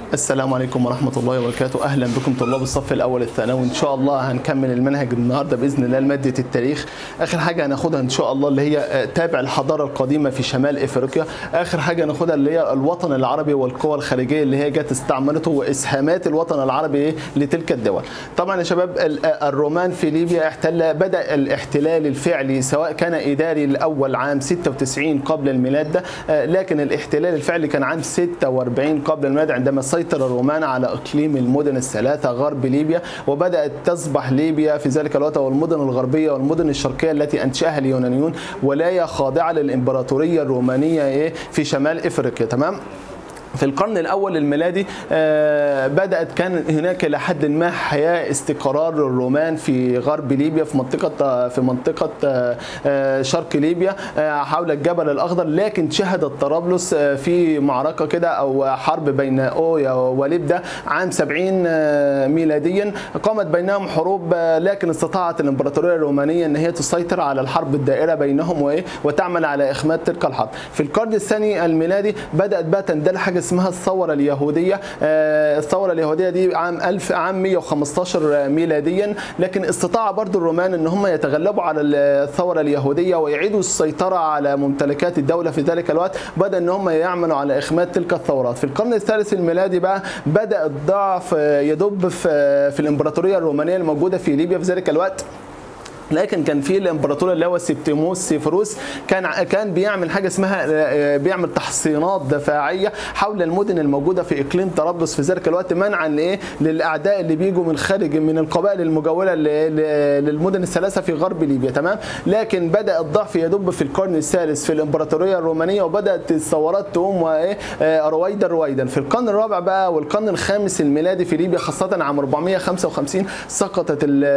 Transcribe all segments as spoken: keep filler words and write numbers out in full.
السلام عليكم ورحمة الله وبركاته. أهلا بكم طلاب الصف الأول الثانوي. إن شاء الله هنكمل المنهج النهاردة بإذن الله لمادة التاريخ. آخر حاجة هناخدها إن شاء الله اللي هي تابع الحضارة القديمة في شمال إفريقيا. آخر حاجة هناخدها اللي هي الوطن العربي والقوى الخارجية اللي هي جت استعمرته وإسهامات الوطن العربي لتلك الدول. طبعا يا شباب الرومان في ليبيا احتل بدأ الاحتلال الفعلي سواء كان إداري الأول عام ستة وتسعين قبل الميلاد ده، لكن الاحتلال الفعلي كان عام ستة وأربعين قبل الميلاد عندما سيطر الرومان على اقليم المدن الثلاثه غرب ليبيا، وبدات تصبح ليبيا في ذلك الوقت والمدن الغربيه والمدن الشرقيه التي انشاها اليونانيون ولايه خاضعه للامبراطوريه الرومانيه في شمال افريقيا. تمام. في القرن الاول الميلادي بدات كان هناك الى حد ما حياه استقرار الرومان في غرب ليبيا في منطقه في منطقه شرق ليبيا حول الجبل الاخضر، لكن شهدت طرابلس في معركه كده او حرب بين اويا ولبده عام سبعين ميلاديا، قامت بينهم حروب، لكن استطاعت الامبراطوريه الرومانيه ان هي تسيطر على الحرب الدائره بينهم وتعمل على اخماد تلك الحرب. في القرن الثاني الميلادي بدات بقى تندلع حاجه اسمها الثوره اليهوديه. الثوره اليهوديه دي عام ألف عام مئة وخمسة عشر ميلاديا، لكن استطاع برضو الرومان ان هم يتغلبوا على الثوره اليهوديه ويعيدوا السيطره على ممتلكات الدوله في ذلك الوقت، بدا ان هم يعملوا على اخماد تلك الثورات. في القرن الثالث الميلادي بقى بدا الضعف يدب في في الامبراطوريه الرومانيه الموجوده في ليبيا في ذلك الوقت، لكن كان في الامبراطور اللي هو سيبتيموس سيفروس كان كان بيعمل حاجه اسمها بيعمل تحصينات دفاعيه حول المدن الموجوده في اقليم طرابلس في ذلك الوقت، منعا لايه للاعداء اللي بيجوا من خارج من القبائل المجاوره للمدن الثلاثه في غرب ليبيا. تمام. لكن بدا الضعف يدب في القرن الثالث في الامبراطوريه الرومانيه، وبدات الثورات تقوم وايه رويدا رويدا. في القرن الرابع بقى والقرن الخامس الميلادي في ليبيا خاصه عام أربعمئة وخمسة وخمسين سقطت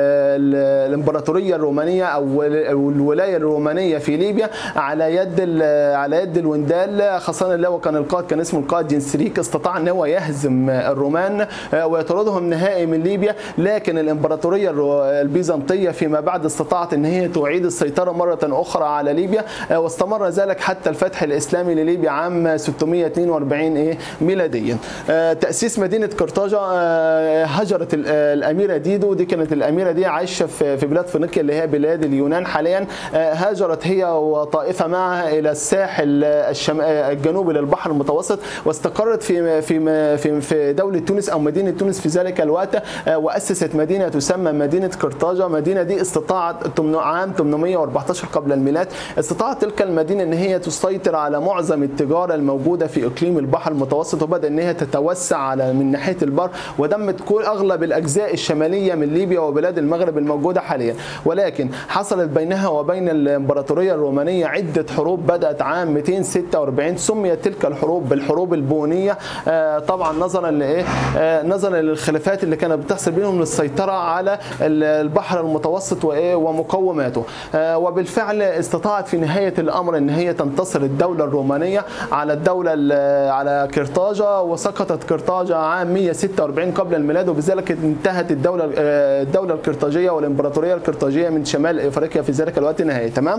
الامبراطوريه الرومانيه او الولايه الرومانيه في ليبيا على يد على يد الوندال، خاصه اللي هو كان القائد كان اسمه القائد جنسريك، استطاع ان هو يهزم الرومان ويطردهم نهائي من ليبيا، لكن الامبراطوريه البيزنطيه فيما بعد استطاعت ان هي تعيد السيطره مره اخرى على ليبيا، واستمر ذلك حتى الفتح الاسلامي لليبيا عام ستمئة واثنين وأربعين ايه ميلاديا. تاسيس مدينه قرطاجه، هجرت الاميره ديدو، دي كانت الاميره دي عايشه في بلاد فينيقيا اللي هي بلاد اليونان حاليا، هاجرت هي وطائفه معها الى الساحل الجنوبي للبحر المتوسط، واستقرت في في في في دوله تونس او مدينه تونس في ذلك الوقت، واسست مدينه تسمى مدينه قرطاجه. المدينه دي استطاعت عام ثمانمئة وأربعة عشر قبل الميلاد، استطاعت تلك المدينه ان هي تسيطر على معظم التجاره الموجوده في اقليم البحر المتوسط، وبدا ان هي تتوسع على من ناحيه البر، ودمت كل اغلب الاجزاء الشماليه من ليبيا وبلاد المغرب الموجوده حاليا. ولكن حصلت بينها وبين الامبراطوريه الرومانيه عده حروب بدات عام مئتين وستة وأربعين، سميت تلك الحروب بالحروب البونيه، طبعا نظرا لايه نظرا للخلافات اللي كانت بتحصل بينهم للسيطره على البحر المتوسط وايه ومقوماته. وبالفعل استطاعت في نهايه الامر ان هي تنتصر الدوله الرومانيه على الدوله على قرطاجه، وسقطت قرطاجه عام مئة وستة وأربعين قبل الميلاد، وبذلك انتهت الدوله الدوله القرطاجيه والامبراطوريه القرطاجيه من شمال افريقيا في ذلك الوقت نهائي. تمام.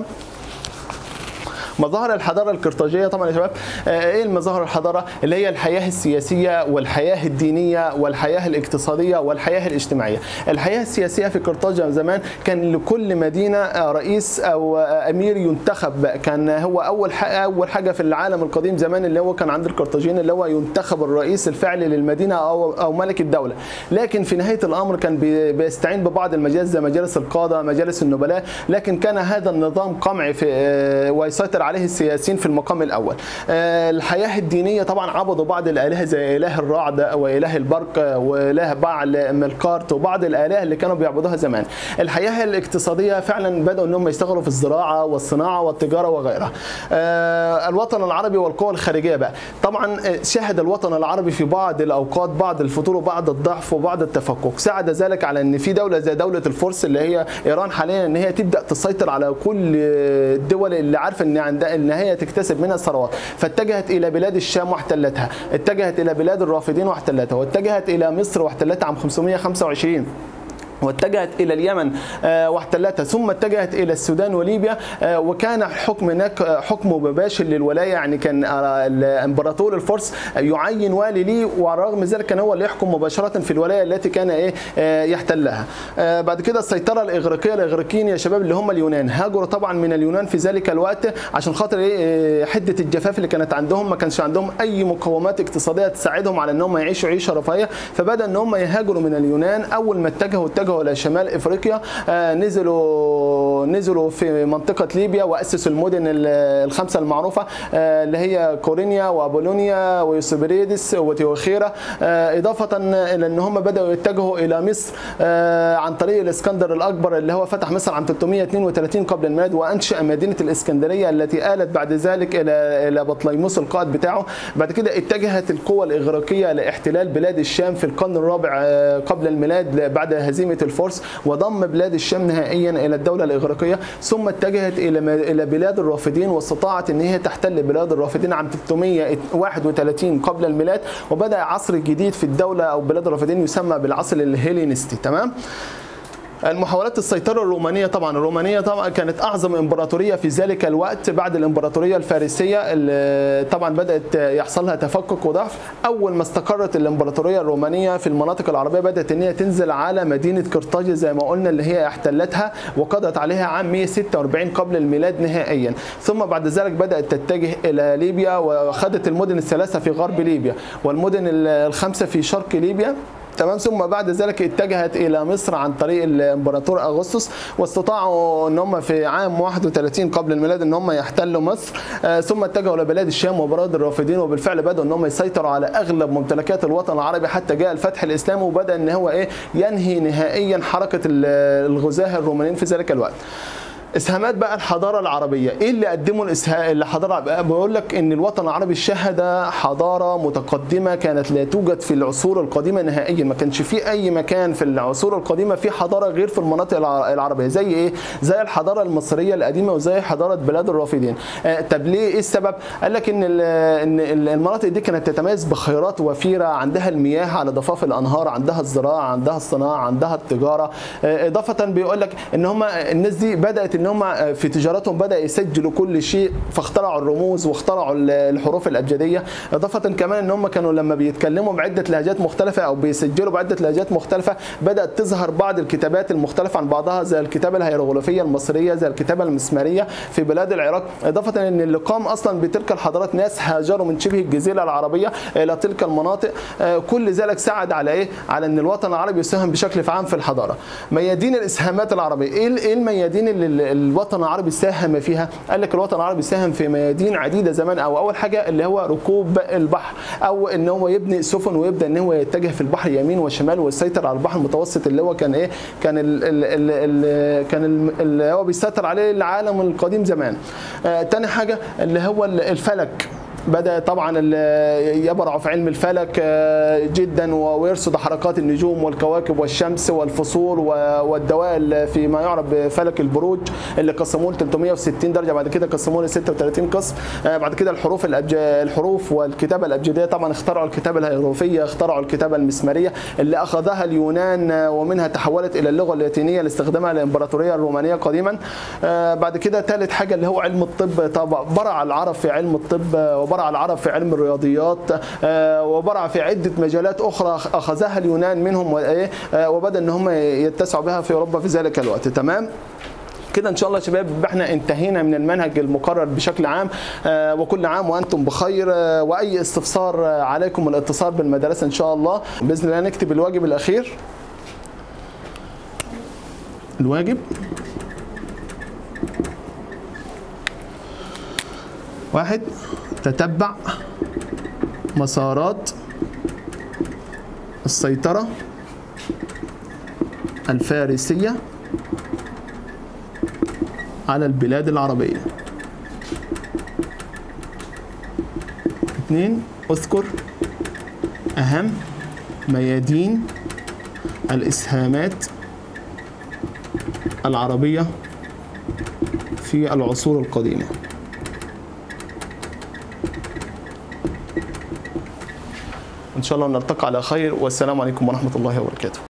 مظاهر الحضاره القرطاجيه طبعا يا شباب، ايه المظاهر الحضاره؟ اللي هي الحياه السياسيه والحياه الدينيه والحياه الاقتصاديه والحياه الاجتماعيه. الحياه السياسيه في قرطاجه زمان كان لكل مدينه رئيس او امير ينتخب، كان هو اول اول حاجه في العالم القديم زمان اللي هو كان عند القرطاجيين اللي هو ينتخب الرئيس الفعلي للمدينه او او ملك الدوله. لكن في نهايه الامر كان بيستعين ببعض المجالس زي مجالس القاده، مجالس النبلاء، لكن كان هذا النظام قمعي في ويسيطر عليه السياسيين في المقام الاول. الحياه الدينيه طبعا عبدوا بعض الالهه زي اله الرعد واله البرق واله بعل ملكارت وبعض الالهه اللي كانوا بيعبدوها زمان. الحياه الاقتصاديه فعلا بداوا انهم يشتغلوا في الزراعه والصناعه والتجاره وغيرها. الوطن العربي والقوى الخارجيه بقى، طبعا شهد الوطن العربي في بعض الاوقات بعض الفتور وبعض الضعف وبعض التفكك، ساعد ذلك على ان في دوله زي دوله الفرس اللي هي ايران حاليا ان هي تبدا تسيطر على كل الدول اللي عارفه ان عندها ان هي تكتسب منها الثروات، فاتجهت الى بلاد الشام واحتلتها، اتجهت الى بلاد الرافدين واحتلتها، واتجهت الى مصر واحتلتها عام خمسمئة وخمسة وعشرين. واتجهت الى اليمن واحتلتها، ثم اتجهت الى السودان وليبيا، وكان الحكم هناك حكم مباشر للولايه، يعني كان الامبراطور الفرس يعين والي ليه، ورغم ذلك كان هو اللي يحكم مباشره في الولايه التي كان ايه يحتلها. بعد كده السيطره الاغريقيه، الاغريقيين يا شباب اللي هم اليونان هاجروا طبعا من اليونان في ذلك الوقت عشان خاطر ايه حده الجفاف اللي كانت عندهم، ما كانش عندهم اي مقومات اقتصاديه تساعدهم على ان هم يعيشوا عيشه رفاهيه، فبدا ان هم يهاجروا من اليونان. اول ما اتجهوا اتجهوا الى شمال افريقيا، آه نزلوا نزلوا في منطقه ليبيا واسسوا المدن الخمسه المعروفه، آه اللي هي كورينيا وابولونيا ويوسبريدس وتيوخيرا، آه اضافه الى ان هم بداوا يتجهوا الى مصر آه عن طريق الاسكندر الاكبر اللي هو فتح مصر عام ثلاثمائة واثنين وثلاثين قبل الميلاد، وانشا مدينه الاسكندريه التي آلت بعد ذلك الى الى بطليموس القائد بتاعه. بعد كده اتجهت القوى الاغريقيه لاحتلال بلاد الشام في القرن الرابع قبل الميلاد بعد هزيمه الفرس، وضم بلاد الشام نهائيا الى الدوله الاغريقيه، ثم اتجهت الى الى بلاد الرافدين، واستطاعت ان هي تحتل بلاد الرافدين عام ثلاثمائة وواحد وثلاثين قبل الميلاد، وبدا عصر جديد في الدوله او بلاد الرافدين يسمى بالعصر الهيلينستي. تمام. المحاولات السيطرة الرومانية، طبعا الرومانية طبعا كانت أعظم إمبراطورية في ذلك الوقت بعد الإمبراطورية الفارسية، اللي طبعا بدأت يحصل لها تفكك وضعف. أول ما استقرت الإمبراطورية الرومانية في المناطق العربية بدأت إن هي تنزل على مدينة قرطاج زي ما قلنا اللي هي احتلتها وقضت عليها عام مائة وستة وأربعين قبل الميلاد نهائيا، ثم بعد ذلك بدأت تتجه إلى ليبيا وأخذت المدن الثلاثة في غرب ليبيا والمدن الخمسة في شرق ليبيا. تمام. ثم بعد ذلك اتجهت الى مصر عن طريق الامبراطور اغسطس، واستطاعوا ان هم في عام واحد وثلاثين قبل الميلاد ان هم يحتلوا مصر، آه ثم اتجهوا لبلاد الشام وبلاد الرافدين، وبالفعل بداوا ان هم يسيطروا على اغلب ممتلكات الوطن العربي حتى جاء الفتح الاسلامي، وبدا ان هو ايه ينهي نهائيا حركه الغزاة الرومانيين في ذلك الوقت. اسهامات بقى الحضاره العربيه، ايه اللي قدموا الحضاره؟ بقول لك ان الوطن العربي شهد حضاره متقدمه كانت لا توجد في العصور القديمه نهائيا، ما كانش في اي مكان في العصور القديمه في حضاره غير في المناطق العربيه، زي ايه؟ زي الحضاره المصريه القديمه وزي حضاره بلاد الرافدين. آه طب ليه؟ ايه السبب؟ قال لك ان ان المناطق دي كانت تتميز بخيرات وفيره، عندها المياه على ضفاف الانهار، عندها الزراعه، عندها الصناعه، عندها التجاره. آه اضافه بيقول لك ان هم الناس دي بدات ان هم في تجارتهم بدا يسجلوا كل شيء، فاخترعوا الرموز واخترعوا الحروف الابجديه. اضافه كمان ان هم كانوا لما بيتكلموا بعده لهجات مختلفه او بيسجلوا بعده لهجات مختلفه بدات تظهر بعض الكتابات المختلفه عن بعضها، زي الكتابه الهيروغليفيه المصريه، زي الكتابه المسماريه في بلاد العراق. اضافه ان اللي قام اصلا بتلك الحضارات ناس هاجروا من شبه الجزيره العربيه الى تلك المناطق. كل ذلك ساعد على ايه؟ على ان الوطن العربي يساهم بشكل عام في الحضاره. ميادين الاسهامات العربيه، ايه الميادين اللي الوطن العربي ساهم فيها؟ قال لك الوطن العربي ساهم في ميادين عديده زمان، او اول حاجه اللي هو ركوب البحر، او ان هو يبني سفن ويبدا ان هو يتجه في البحر يمين وشمال ويسيطر على البحر المتوسط اللي هو كان ايه؟ كان ال ال ال ال كان ال اللي هو بيسيطر عليه العالم القديم زمان. آه تاني حاجه اللي هو الفلك، بدأ طبعا يبرع في علم الفلك جدا ويرصد حركات النجوم والكواكب والشمس والفصول والدوائر في ما يعرف بفلك البروج اللي قسموه ل ثلاثمائة وستين درجه، بعد كده قسموه ل ستة وثلاثين قسم. بعد كده الحروف الحروف والكتابه الابجديه، طبعا اخترعوا الكتابه الهيروغليفيه، اخترعوا الكتابه المسماريه اللي اخذها اليونان ومنها تحولت الى اللغه اللاتينيه اللي استخدمها الامبراطوريه الرومانيه قديما. بعد كده ثالث حاجه اللي هو علم الطب، طبعا برع العرب في علم الطب، وبرع العرب في علم الرياضيات، وبرع في عده مجالات اخرى اخذها اليونان منهم، وبدا ان هم يتسعوا بها في اوروبا في ذلك الوقت. تمام كده ان شاء الله يا شباب احنا انتهينا من المنهج المقرر بشكل عام، وكل عام وانتم بخير. واي استفسار عليكم الاتصال بالمدرسه ان شاء الله باذن الله. نكتب الواجب الاخير. الواجب واحد، تتبع مسارات السيطرة الفارسية على البلاد العربية. اثنين، اذكر أهم ميادين الإسهامات العربية في العصور القديمة. إن شاء الله نلتقي على خير، والسلام عليكم ورحمة الله وبركاته.